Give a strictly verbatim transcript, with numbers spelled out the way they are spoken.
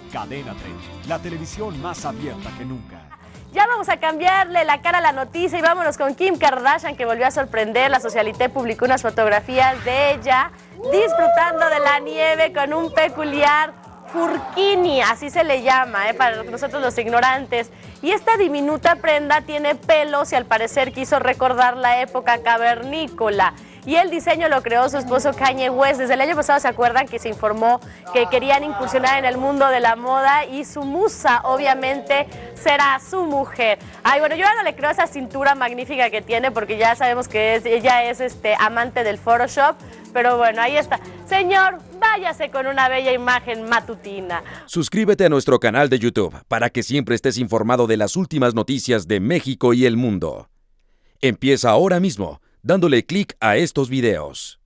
Cadena treinta, la televisión más abierta que nunca. Ya vamos a cambiarle la cara a la noticia y vámonos con Kim Kardashian, que volvió a sorprender. La Socialité publicó unas fotografías de ella disfrutando de la nieve con un peculiar furkini, así se le llama, ¿eh? Para nosotros los ignorantes. Y esta diminuta prenda tiene pelos y al parecer quiso recordar la época cavernícola. Y el diseño lo creó su esposo Kanye West. Desde el año pasado se acuerdan que se informó que querían incursionar en el mundo de la moda y su musa obviamente será su mujer. Ay, bueno, yo ya no le creo esa cintura magnífica que tiene porque ya sabemos que es, ella es este, amante del Photoshop, pero bueno, ahí está. Señor, váyase con una bella imagen matutina. Suscríbete a nuestro canal de YouTube para que siempre estés informado de las últimas noticias de México y el mundo. Empieza ahora mismo dándole clic a estos videos.